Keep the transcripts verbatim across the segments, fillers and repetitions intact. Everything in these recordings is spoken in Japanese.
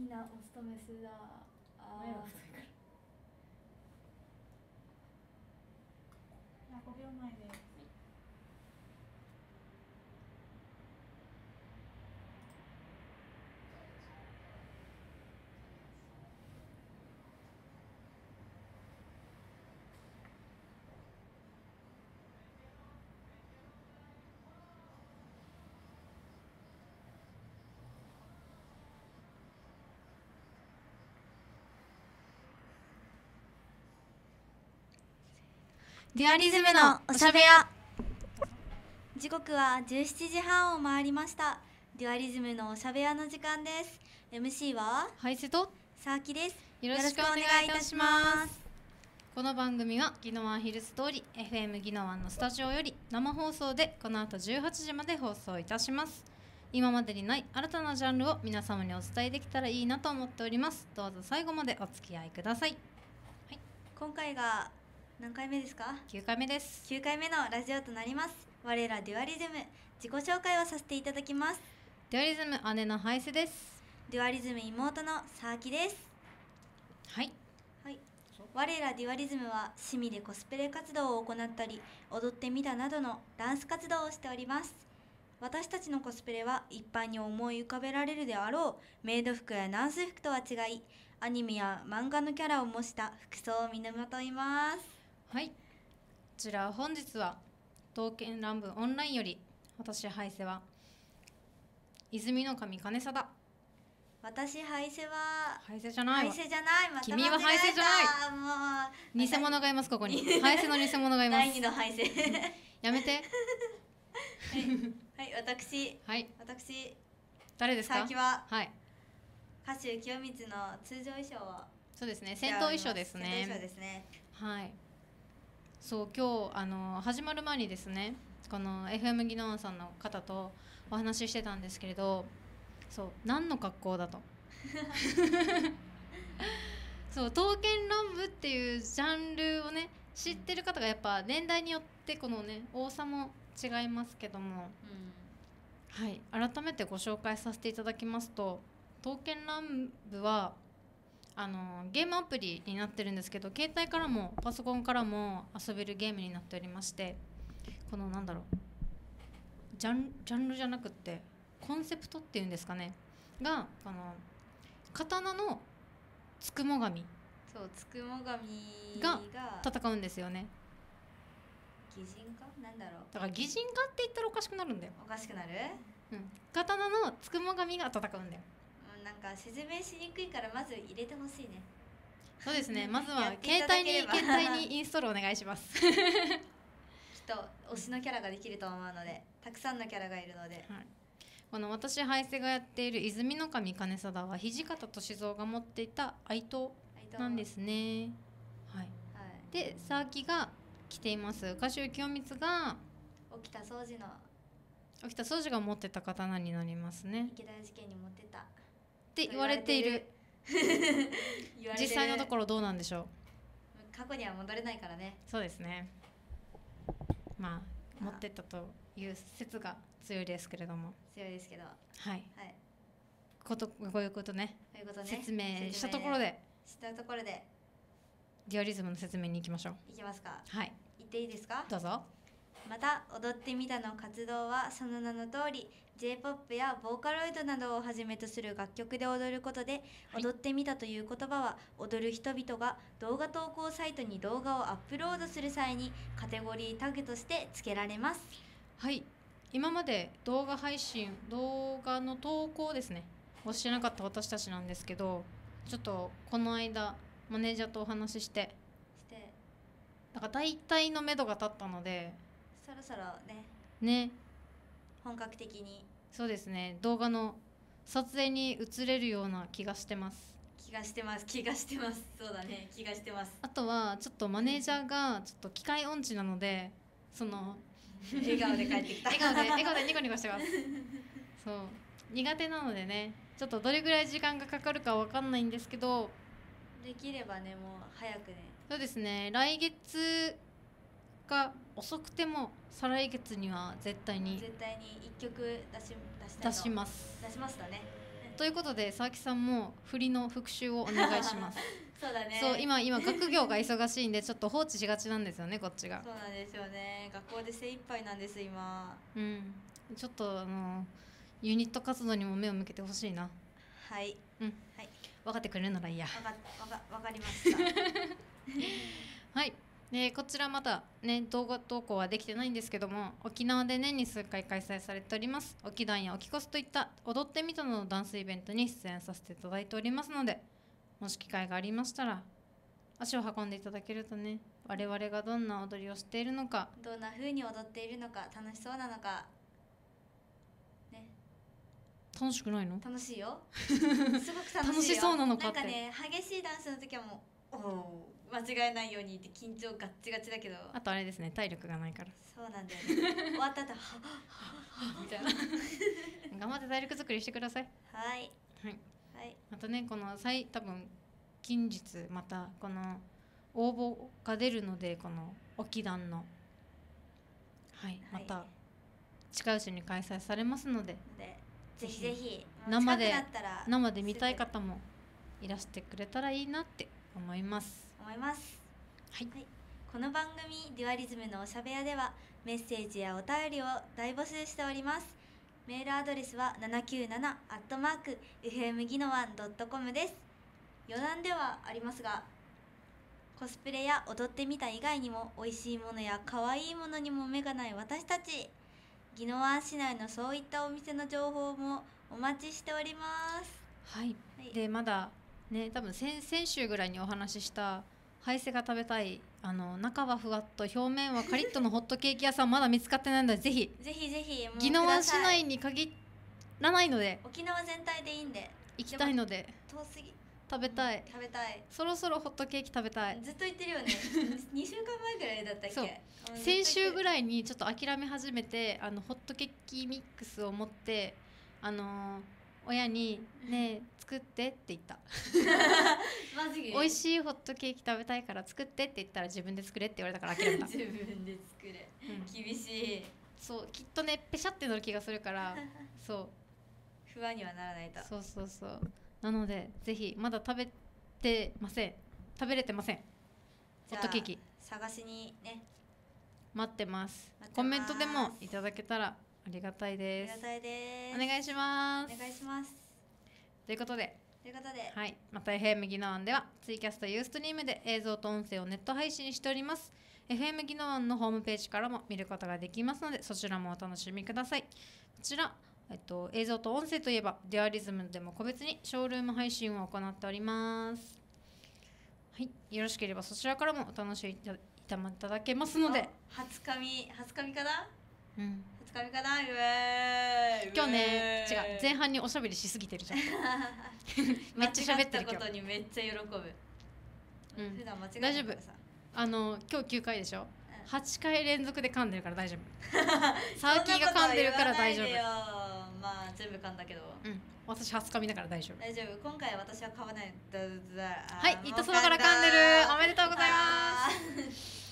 きなオスとメスだ。あ前が太いから。じゃあごびょうまえです。 デュアリズムのおしゃべや。時刻はじゅうしちじはんを回りました。デュアリズムのおしゃべやの時間です。 エムシー はハイセとさあきです。 よろしくお願いいたします。この番組は宜野湾ヒルズ通り エフエム 宜野湾のスタジオより生放送でこの後じゅうはちじまで放送いたします。今までにない新たなジャンルを皆様にお伝えできたらいいなと思っております。どうぞ最後までお付き合いください。はい、 今回が何回目ですか？ きゅうかいめです。 きゅうかいめのラジオとなります。我らデュアリズム、自己紹介をさせていただきます。 デュアリズム姉のハイセです。 デュアリズム妹のさあきです。 はい、 はい、我らデュアリズムは趣味でコスプレ活動を行ったり踊ってみたなどのダンス活動をしております。私たちのコスプレは一般に思い浮かべられるであろうメイド服やナース服とは違い、アニメや漫画のキャラを模した服装を身にまといます。 はい、こちら本日は刀剣乱舞オンラインより私ハイセは泉の神金貞。 私ハイセはハイセじゃないわ。 ハイセじゃない。また君はハイセじゃない。 もう偽物がいます。ここにハイセの偽物がいます。 第二のハイセやめてはい、はい、私はい、 私誰ですか？ さあきははい、 歌手清光の通常衣装をそうですね、戦闘衣装ですね。 戦闘衣装ですね。 はい、そう今日あの始まる前にですね、この エフエム 宜野湾さんの方とお話ししてたんですけれど、そう何の格好だとそう刀剣乱舞っていうジャンルをね知ってる方がやっぱ年代によってこのね多さも違いますけども、うん、はい、改めてご紹介させていただきますと、刀剣乱舞はあのゲームアプリになってるんですけど、携帯からもパソコンからも遊べるゲームになっておりまして、このなんだろうジャン、ジャンルじゃなくってコンセプトっていうんですかねが、この刀のつくも神そうつくも神がが戦うんですよね。 擬人かなんだろう。 だから擬人化って言ったらおかしくなるんだよ。 おかしくなる、 うん、刀のつくも神が戦うんだよ。 うん、なんか説明しにくいからまず入れてほしいね。 そうですね、まずはやってい携帯にただければ携帯にインストールお願いしますきっと推しのキャラができると思うので、たくさんのキャラがいるので、 はい、この私ハイセがやっている泉の神金貞は土方歳三が持っていた愛刀なんですね。はい、 はい、 でさあきが着ています歌手清光が沖田総司の沖田総司が持ってた刀になりますね池田事件に持ってたって言われている実際のところどうなんでしょう。 過去には戻れないからね。 そうですね、まあ持ってったという説が強いですけれども、 強いですけど、ははい、 い、 ことこういうことね、 ということね、 説明したところでしたところでデュアリズムの説明に行きましょう。 いきますか。 はい、 言っていいですか？ どうぞ。 また踊ってみたの活動はその名の通り ジェイポップ やボーカロイドなどをはじめとする楽曲で踊ることで、はい、踊ってみたという言葉は踊る人々が動画投稿サイトに動画をアップロードする際にカテゴリータグとして付けられます。 はい、今まで動画配信動画の投稿ですねをしてなかった私たちなんですけど、ちょっとこの間マネージャーとお話ししてしてなんか大体の目処が立ったので、 そろそろねね、 本格的にそうですね、動画の撮影に移れるような気がしてます気がしてます気がしてますそうだね、気がしてます。 あとはちょっとマネージャーがちょっと機械音痴なので、その笑顔で帰ってきた笑顔で笑顔でニコニコしてますそう苦手なのでね、ちょっとどれぐらい時間がかかるかわかんないんですけど、 できればねもう早くね、 そうですね、来月が遅くても再来月には絶対に絶対にいっきょく出し出したいの出します出しますだねということで佐々木さんも振りの復習をお願いします。 そうだね。 そう今今学業が忙しいんでちょっと放置しがちなんですよねこっちが。 そうなんですよね。学校で精一杯なんです今。 うん。ちょっとあのユニット活動にも目を向けてほしいな。 はい。 うん。 はい。 分かってくれるならいいや。 わかわかわかりました。 はい。でこちらまだね動画投稿はできてないんですけども、沖縄で年に数回開催されております沖ダンや沖コスといった踊ってみたのダンスイベントに出演させていただいておりますので、もし機会がありましたら足を運んでいただけるとね、我々がどんな踊りをしているのか、 どんな風に踊っているのか、楽しそうなのかね。 楽しくないの？ 楽しいよ。すごく楽しいよ。 楽しそうなのかって。 なんかね、激しいダンスの時はもうおお間違えないようにって緊張ガッチガチだけど、 あとあれですね、体力がないから。 そうなんだよね。終わった後はっはっはっみたいな。 頑張って体力作りしてください。 はいはい。 はい。 またね、この最多分近日またこの応募が出るので、この沖団のはいまた近いうちに開催されますので、 でぜひぜひ生で近くなったら生で見たい方もいらしてくれたらいいなって思います。 思います。 はい。 はい、この番組デュアリズムのおしゃべやではメッセージやお便りを大募集しております。メールアドレスはななきゅうななアットマークエフエムギノワンドットコムです。余談ではありますが、コスプレや踊ってみた以外にも美味しいものや可愛いものにも目がない私たち、宜野湾市内のそういったお店の情報もお待ちしております。 はい、はい、でまだね、多分先先週ぐらいにお話ししたハイセが食べたい、あの中はふわっと表面はカリッとのホットケーキ屋さんまだ見つかってないのでぜひぜひぜひ宜野湾市内に限らないので、 沖縄全体でいいんで行きたいので、 遠すぎ食べたい、 食べたい、 そろそろホットケーキ食べたい。 ずっと言ってるよね。にしゅうかんまえぐらいだったっけ。 そう先週ぐらいにちょっと諦め始めて、あのホットケーキミックスを持ってあのー、親にね作ってって言った。 マジで美味しいホットケーキ食べたいから作ってって言ったら自分で作れって言われたから諦めた。 自分で作れ、うん、厳しい。 そうきっとねペシャってなる気がするからそう不安にはならないと。 そうそうそうなのでぜひまだ食べてません食べれてませんホットケーキ探しにね待ってます。コメントでもいただけたらありがたいです。 ありがたいです。 お願いします。 お願いします。 ということでということではいまた エフエム 宜野湾ではツイキャストユーストリームで映像と音声をネット配信しております。 エフエム 宜野湾のホームページからも見ることができますのでそちらもお楽しみください。こちらえっと、映像と音声といえばデュアリズムでも個別にショールーム配信を行っております。はい、よろしければそちらからもお楽しみいただけますので。 初髪初髪かな、 うん、 初髪かな。うえー今日ね違う前半におしゃべりしすぎてるじゃん。めっちゃ喋ってる今日。間違ったことにめっちゃ喜ぶ、うん、普段間違えないからさ。あの今日きゅうかいでしょ、うん、はちかい連続で噛んでるから大丈夫。サーキーが噛んでるから大丈夫。 まあ全部噛んだけど、 うん、私初髪だから大丈夫。 大丈夫。今回私は噛まない。 はい、糸そばから噛んでる。おめでとうございます。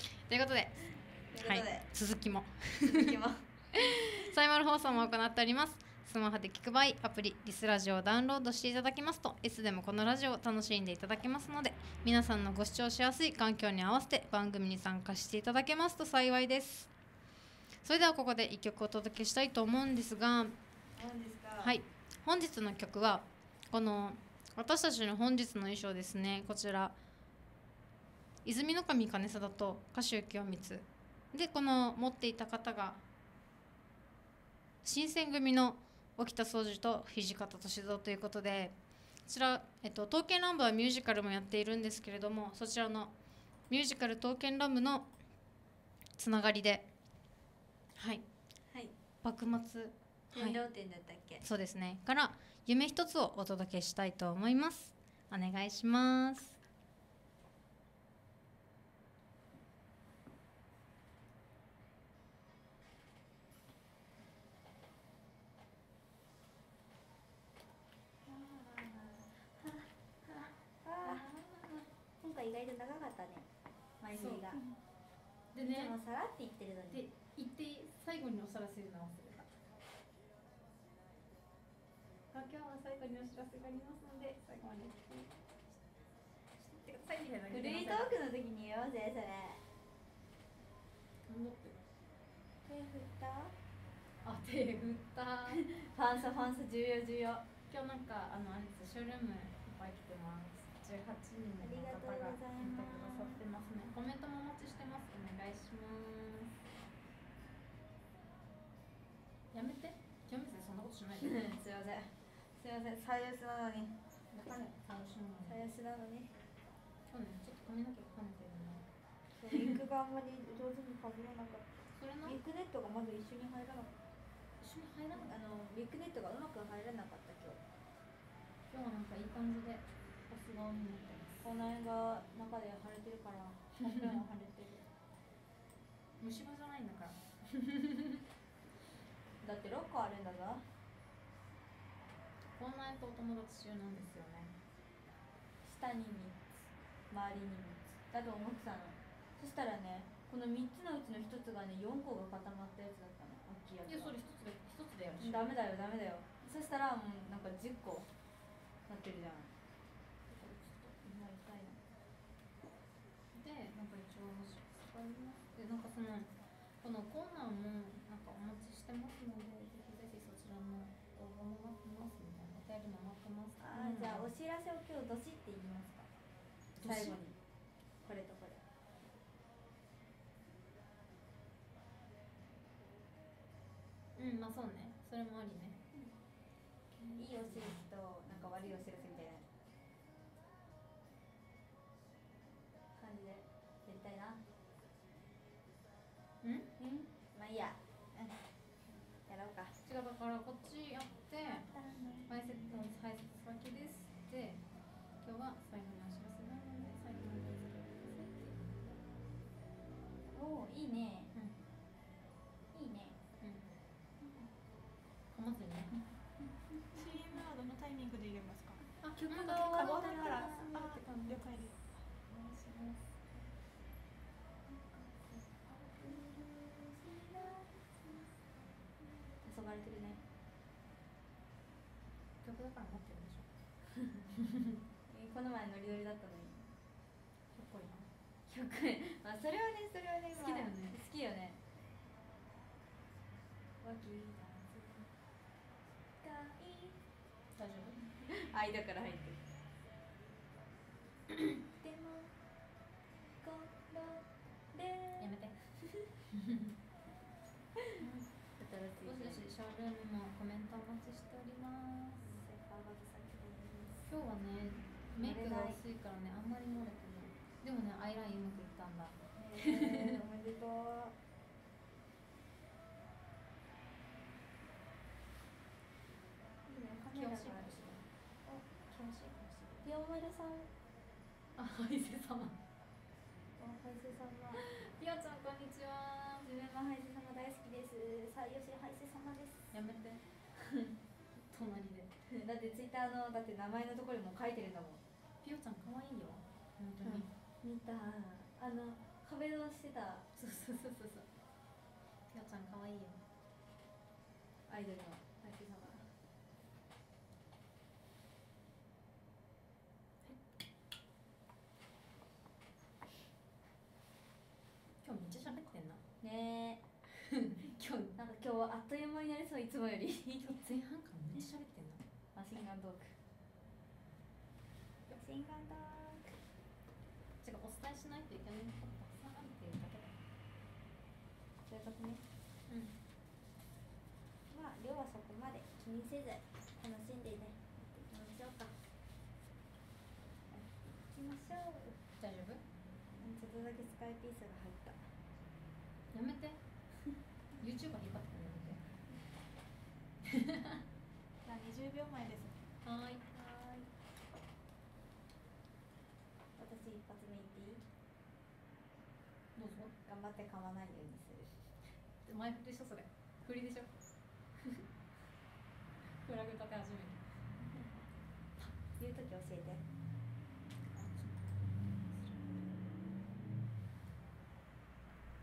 ということで、はい、続きも続きもサイマル放送も行っております。スマホで聞く場合、アプリリスラジオをダウンロードしていただきますといつでもこのラジオを楽しんでいただけますので、皆さんのご視聴しやすい環境に合わせて番組に参加していただけますと幸いです。それではここでいっきょくお届けしたいと思うんですが、はい、本日の曲はこの私たちの本日の衣装ですね。こちら泉の神金貞と歌手清光で、この持っていた方が新選組の沖田総司と土方歳三ということで、こちら、えっと、刀剣乱舞はミュージカルもやっているんですけれども、そちらのミュージカル刀剣乱舞のつながりで、はい、はい、幕末天狼展だったっけ、 はい、そうですねから夢一つをお届けしたいと思います。お願いします。 今回意外と長かったね、前振りが。 でね、 でもさらって言ってるのにで言って最後におさらせるの忘れた。今日は最後にお知らせがありますので最後までお聞きしてくださいみたいな。 フリートークの時に言おうぜそれ。 頑張ってる。 手振ったあ、手振った。 ファンサファンサ重要重要。 今日なんかあのあれですショールームいっぱい来てます。じゅうはちにんの方が来てくださってますね。コメントもお待ちしてます。お願いします。やめて。清水でそんなことしないで。 すいませんすいません、最安なのにわかる。楽しみなの。 最安なのに今日ねちょっと髪の毛が跳ねてるの。 ウィッグがあんまり上手にかぶらなかった。 それなウィッグネットがまず一緒に入らなかった。 一緒に入らなかった。 あのウィッグネットがうまく入らなかった今日。 今日はなんかいい感じでお素顔になってます。 この間中で腫れてるからほっぺも腫れてる。 虫歯じゃないんだから。 だってろっこあるんだぞ。 こんなとお友達中なんですよね。 下にみっつ周りにみっつだと思ってたの。そしたらねこのみっつのうちのひとつがねよんこが固まったやつだったの。大きいやついやそれ一つで一つでやるし。 ダメだよダメだよ。そしたらもうなんかじゅっこなってるじゃん。今痛いな。 でなんか一応使いますでなんかそのこのコーナーもなんかお待ちしてますのでぜひぜひそちらの動画も待ってますみたいなお便りも待ってます。 あー、じゃあお知らせを今日どしって言いますか。 どし最後にこれとこれ。 うんまあそうねそれもありね。 いいお知らせとなんか悪いお知らせみたいな感じでやりたいな。 うん？ うんまあいいや、うん、やろうか。 違うだからこっちやって排泄の排泄先ですで今日は最後のお知らせなので最後までお付き合いくださいっていう。 おおいいね、 うんいいね。 かまずにね。 シーエム はどのタイミングで入れますか？ あ曲が終終わっらわったたから、あ、了解です。 お願いします。 遊ばれてるね。 曲だから持ってるでしょ。 えこの前ノリノリだったのにかっこいいな。 ひゃくえんまあそれはねそれはね、まあ、 好きだよね好きよね。わきだすかい大丈夫？ 間から入ってる。でもこのでやめて。 新しいどしどしショールームもコメントお待ちしております。今日はねメイクが薄いからねあんまり漏れてない。でもねアイラインうまくいったんだ。 えー、おめでとう。いいね、カメラがあるし。お、 気持ちいいかもしれない。 ピオマルさん。 あ、ハイセ様。 お、ハイセ様。 ピオちゃんこんにちは。 自分もハイセ様大好きです。最吉ハイセ様です。 やめて。隣で。 だってツイッターのだって名前のところにも書いてるんだもん。 ピオちゃん可愛いよ。本当に。 見た。あの壁ドンしてたそうそうそうそうそう。ピオちゃん可愛いよ。 アイドルのハイセ様。 今日めっちゃ喋ってんな。 ねえ。 今日なんか今日はあっという間になりそういつもより。 今日前半からめっちゃ喋ってんな。 マシンガントーク。マシンガントーク。 違うお伝えしないといけないことたくさんあるっていうだけだ。 そういうことね。 うん。 まあ量はそこまで気にせず楽しんでねいきましょうか。行きましょう。 大丈夫？ ちょっとだけスカイピースが入った。 やめて。YouTuber 引っ張ってくるのやめて。 じゃあにじゅうびょうまえです。 はーい。 はーい。私一発目言っていい？ どうぞ。 頑張って噛まないようにする。 前振りでしょそれ。振りでしょ。フラグ立て始める。 言うとき教えて。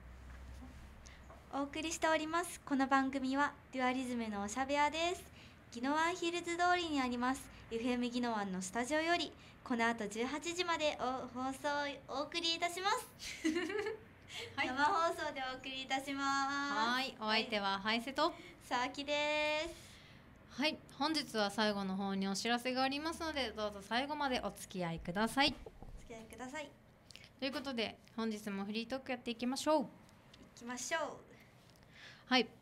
お送りしておりますこの番組はデュアリズムのおしゃべやです。 宜野湾ヒルズ通りにあります エフエム 宜野湾のスタジオよりこの後じゅうはちじまでお放送をお送りいたしますはい生放送でお送りいたしますはいお相手はハイセとさあきですはい本日は最後の方にお知らせがありますのでどうぞ最後までお付き合いくださいお付き合いくださいということで本日もフリートークやっていきましょう。 行きましょうはいえっ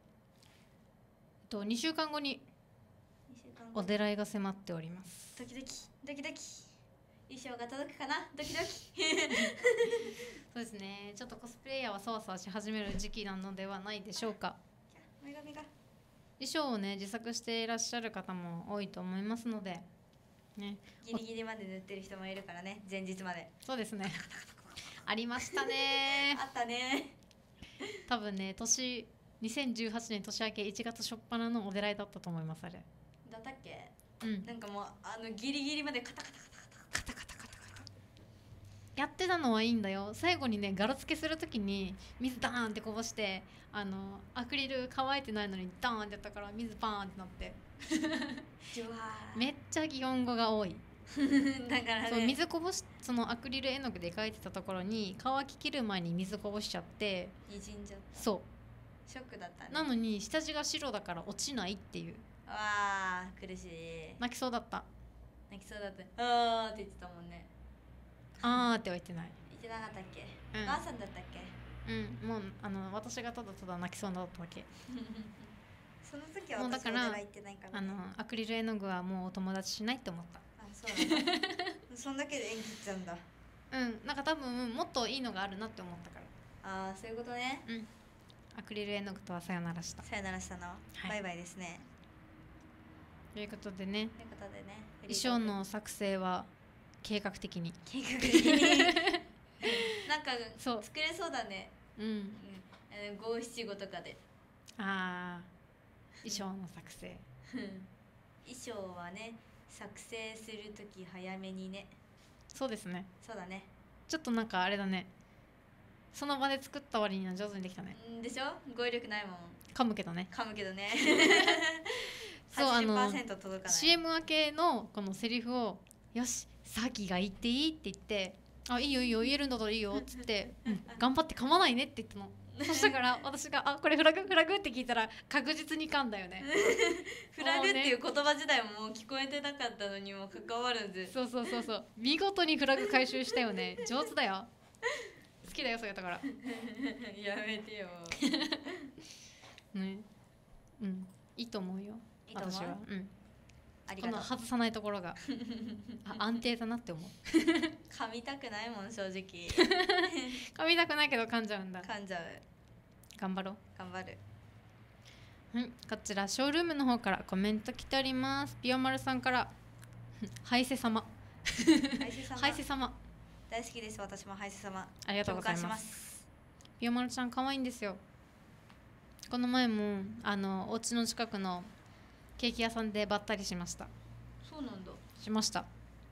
とにしゅうかんごににしゅうかんごお出来が迫っております。 ドキドキドキドキ衣装が届くかなドキドキそうですねちょっとコスプレイヤーはそわそわし始める時期なのではないでしょうか。 女神が衣装をね自作していらっしゃる方も多いと思いますのでねギリギリまで塗ってる人もいるからね前日までそうですねありましたねあったね多分ね年にせんじゅうはちねん年明けいちがつ初っ端のお出来だったと思いますあれ。 だったっけうんなんかもうあのギリギリまでカタカタカタカタカタカタカタやってたのはいいんだよ。最後にねガラつけするときに水ダーンってこぼしてあのアクリル乾いてないのにダーンってやったから水バーンってなってジュワーめっちゃ擬音語が多いだからねそう水こぼしそのアクリル絵の具で描いてたところに乾ききる前に水こぼしちゃってにじんじゃったそショックだったねうなのに下地が白だから落ちないっていうわー苦しい泣きそうだった泣きそうだったあーって言ってたもんねあーっては言ってない言ってなかったっけ、 うんばあさんだったっけうんもうあの私がただただ泣きそうだっただけその時はもうだから私は言ってないからあのアクリル絵の具はもうお友達しないって思ったあそうなんだそんだけで演技っちゃうんだうんなんか多分もっといいのがあるなって思ったかああそういうことねらうんアクリル絵の具とはさよならしたさよならしたの、 いバイバイですねということでねということでね衣装の作成は計画的に計画的になんかそう作れそうだねうんうん五七五とかであー衣装の作成衣装はね作成するとき早めにねそうですねそうだねちょっとなんかあれだねその場で作った割には上手にできたねんでしょ語彙力ないもん噛むけどね噛むけどねそうあのはちじゅっパーセント 届かないシーエム 明けのこのセリフをよしさっきが言っていいって言ってあいいよいいよ言えるんだったらいいよっつって、うん、頑張って噛まないねって言ったのそしたから私があこれフラグフラグって聞いたら確実に噛んだよねフラグっていう言葉自体ももう聞こえてなかったのにもかかわらずそうそうそうそう見事にフラグ回収したよね上手だよ好きだよそうやったからやめてよねうんいいと思うよいいと思う私は、うん、 ありがとうこの外さないところがあ安定だなって思う噛みたくないもん正直噛みたくないけど噛んじゃうんだ噛んじゃう頑張ろう頑張るはい、こちらショールームの方からコメント来ております。ピオマルさんからハイセ様ハイセ様ハイセ様大好きです私もハイセ様ありがとうござい共ます感しますピオマルちゃん可愛いんですよ。この前もあのお家の近くのケーキ屋さんでばったりしました。 そうなんだしました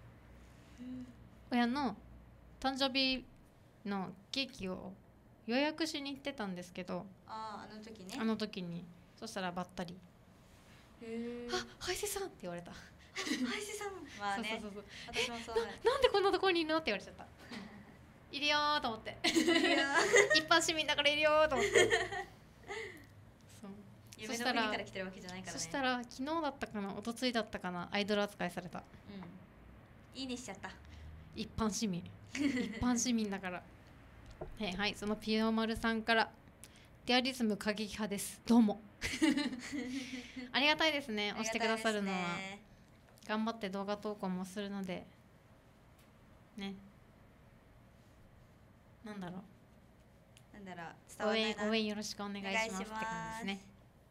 親の誕生日のケーキを予約しに行ってたんですけど、 あああの時ねあの時にそしたらばったりへえあハイセさんって言われた。 ハイセ様まあねそうそうそう私もそうだねなんでこんなところにいるのって言われちゃったいるよーと思っていや一般市民だからいるよーと思ってそう夢のそしたら国から来てるわけじゃないからねそしたら昨日だったかな一昨日だったかなアイドル扱いされたうんいいねしちゃった一般市民一般市民だからはいはいそのピオマルさんからデアリズム過激派ですどうもありがたいですね押してくださるのは、 ありがたいですね頑張って動画投稿もするのでねなんだろうなんだろう伝応わらないな援応援よろしくお願いしますお願いしますって感じですね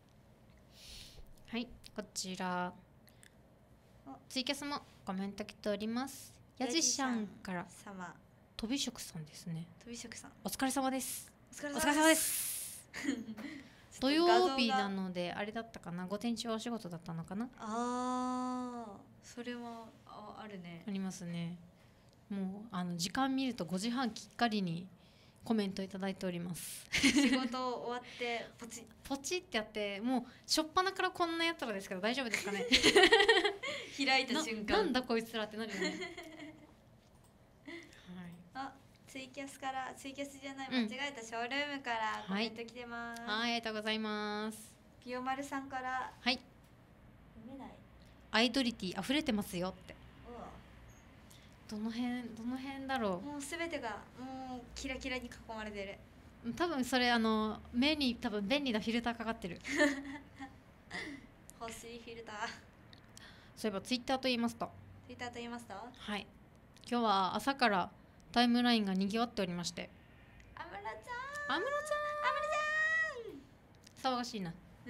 はいこちらツイキャスもコメント来ておりますやじしゃんから様飛び職さんですね飛び職さんお疲れ様ですお疲れお疲れ様です土曜日なのであれだったかな午前中はお仕事だったのかなああそれは あ, あるねありますねもうあの時間見るとごじはんきっかりにコメントいただいております仕事終わってポチッポチってやってもう初っ端からこんなやつらですけど大丈夫ですかね開いた瞬間ななんだこいつらってなるよねあ、ツイキャスからツイキャスじゃない、 うん間違えた、ショールームからコメント来てます、 はい、はい、ありがとうございますピヨマルさんからはい読めないアイドリティ溢れてますよってうどの辺どの辺だろわもうすべてがもうキラキラに囲まれてるう多分それあの目に多分便利なフィルターかかってる欲しいフィルターそういえばツイッターと言いますとツイッターと言いますとはい今日は朝からタイムラインがにぎわっておりまして安室ちゃん安室ちゃん騒がしいな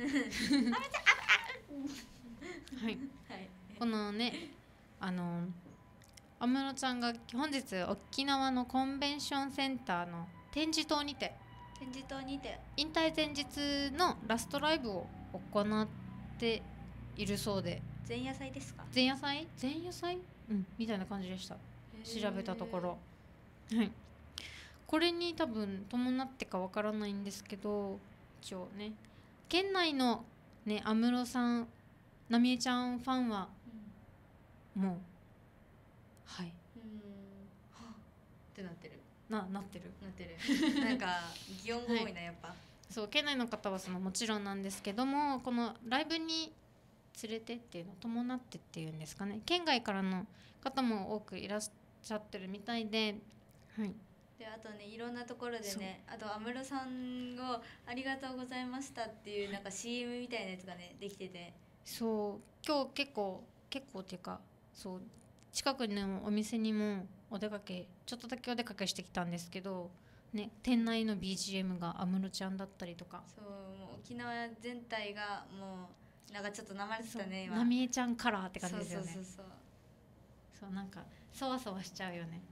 はいはいこのねあの安室ちゃんが本日沖縄のコンベンションセンターの展示棟にて展示棟にて引退前日のラストライブを行っているそうで前夜祭ですか前夜祭前夜祭うんみたいな感じでした調べたところはいこれに多分伴ってかわからないんですけど一応ね県内のね安室さんなみえちゃんファンはもうはいうんはっってなってるななってるなってるなんか擬音語多いな、やっぱそう県内の方はそのもちろんなんですけどもこのライブに連れてっていうの伴ってっていうんですかね県外からの方も多くいらっしゃってるみたいで、はい、 であとねいろんなところでねあと安室さんをありがとうございましたっていうなんか シーエム みたいなやつがねできててそう今日結構結構っていうかそう近くのお店にもお出かけちょっとだけお出かけしてきたんですけど、ね、店内の ビージーエム が安室ちゃんだったりとかそうもう沖縄全体がもうなんかちょっとなまれてたね今なみえちゃんカラーって感じですよねそうそうそうそうなんかそわそわしちゃうよね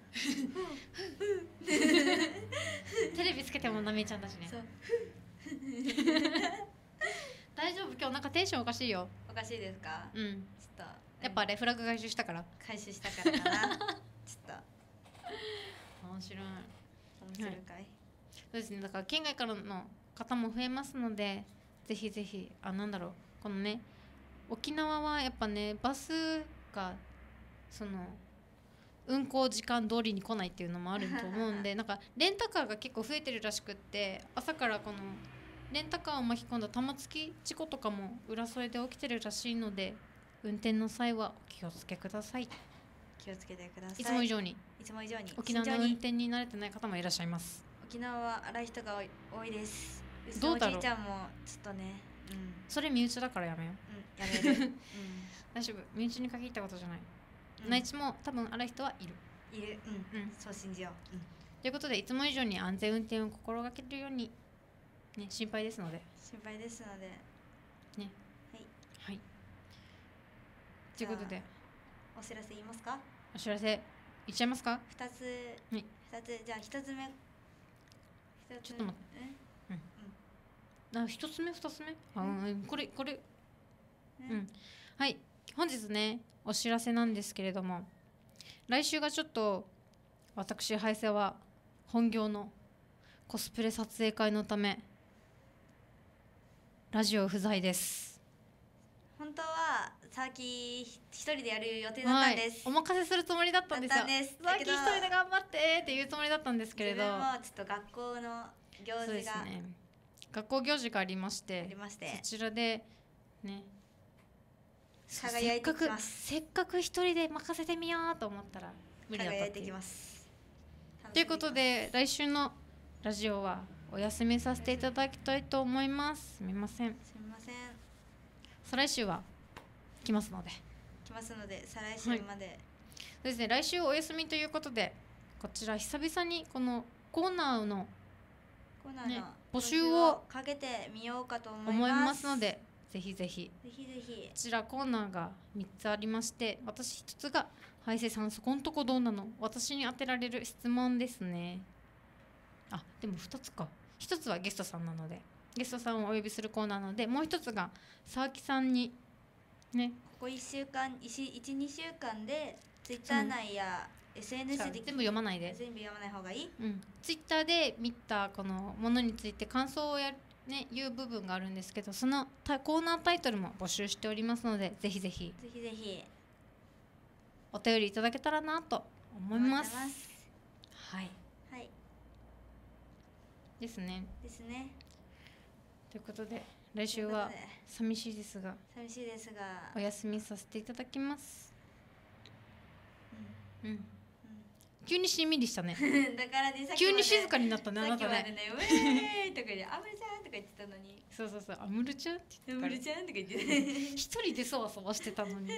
テレビつけてもなみえちゃんだしねそう大丈夫今日なんかテンションおかしいよおかしいですかうんちょっとやっぱあれフラグ回収したから回収したからかなちょっと面白い面白いかい、 そうですねだから県外からの方も増えますのでぜひぜひあなんだろうこのね沖縄はやっぱねバスがその運行時間通りに来ないっていうのもあると思うんでなんかレンタカーが結構増えてるらしくって朝からこのレンタカーを巻き込んだ玉突き事故とかも浦添で起きてるらしいので運転の際はお気をつけください。 気をつけてくださいいつも以上にいつも以上に沖縄の慎重に運転に慣れてない方もいらっしゃいます。 沖縄は荒い人が多い多いですうちどうだろうのおじいちゃんもちょっとねうんそれ身内だからやめよう。 うんやめる、うん大丈夫身内に限ったことじゃない、 うん内地も多分荒い人はいる。 いる、うんうんそう信じよう、うん、 ということでいつも以上に安全運転を心がけるように、ね、心配ですので心配ですのでねはいはいということでお知らせ言いますかお知らせいっちゃいますか。 二つはい二つじゃあ一つ目一つちょっと待ってあ一つ目二つ目あ、うん、これこれえうんはい本日ねお知らせなんですけれども来週がちょっと私ハイセは本業のコスプレ撮影会のためラジオ不在です。 本当はさっき一人でやる予定だったんです、 はい、お任せするつもりだったんですよ。 だったんですさっき一だけど人で頑張ってっていうつもりだったんですけれど自分もちょっと学校の行そうで事がすね学校行事がありましてありましてそちらでねそう輝いてきせっかくますせっかく一人で任せてみようと思ったら無理だったっていう輝いてきますということで来週のラジオはお休みさせていただきたいと思います。すみません。 すみません再来週は来ますので来ますので再来週まで、 そうですね来週お休みということでこちら久々にこのコーナーのコーナーのね募集をかけてみようかと思います思いますのでぜひぜひぜひぜひこちらコーナーがみっつありまして私ひとつが「ハイセさんそこんとこどうなの?」私に当てられる質問ですね。あでもふたつかひとつはゲストさんなのでゲストさんをお呼びするコーナーなのでもうひとつが佐々木さんにねここいっしゅうかんいちにしゅうかんでツイッター内やエスエヌエス で全部読まないで、 全部読まない方がいい。 うん、ツイッターで見たこのものについて感想をやる、ね、言う部分があるんですけど、そのタコーナータイトルも募集しておりますので、ぜひぜひぜひぜひお便りいただけたらなと思います。 思ってますはいはいですね。 ですね。 ということで来週というはことで寂しいですが寂しいですがお休みさせていただきます。うん、急にしんみりしたね。 うんだからね、さっきまで急に静かになったね、あさなたね。 っきまでね、ウェーイとか言って、あむるちゃんとか言ってたのに、 そうそうそう、あむるちゃんってあ言ってたからむるちゃんとか言ってて一人でそわそわしてたのに。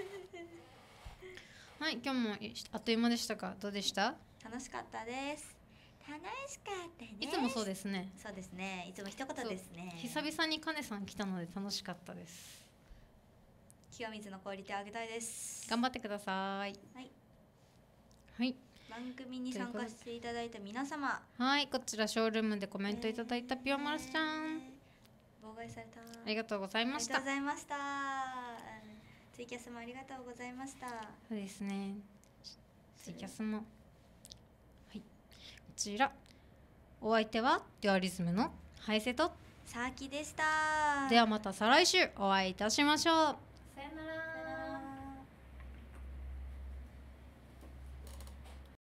はい、今日もあっという間でしたが、どうでした？ 楽しかったです。楽しかったです。 いつもそうですね。 そうですね。いつも一言ですね。 久々にカネさん来たので楽しかったです。 清水のクオリティ上げたいです。 頑張ってください。 はい。 はい。 番組に参加していただいた皆様、 はい、こちらショールームでコメントいただいたピオマルスちゃん、 妨害された。 ありがとうございました。 ありがとうございました。ツイキャスもありがとうございました。 そうですね。ツイキャスも。はい。こちら。お相手はデュアリズムのハイセとさあきでした。 ではまた再来週お会いいたしましょう。 さよなら。